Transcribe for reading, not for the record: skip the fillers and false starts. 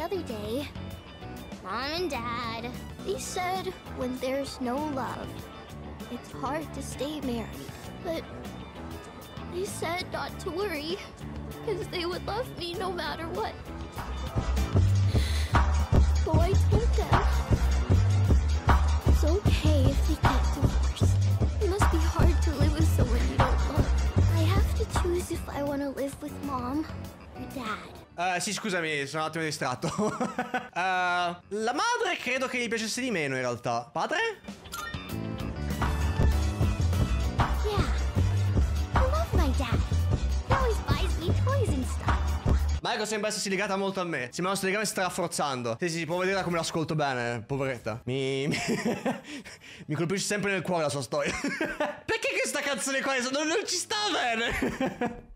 other day, Mom and Dad, they said when there's no love, it's hard to stay married. But they said not to worry, because they would love me no matter what. So I told them it's okay if they get divorced. It must be hard to live with someone you don't love. I have to choose if I want to live with Mom or Dad. Sì, scusami, sono un attimo distratto. La madre credo che gli piacesse di meno in realtà. Padre? Yeah, I love my dad. He always buys me toys and stuff. Maiko sembra essersi legata molto a me. Sembra il nostro legame si sta rafforzando. Sì, può vedere come l'ascolto bene, poveretta. Mi colpisce sempre nel cuore la sua storia. Perché questa canzone qua non ci sta bene?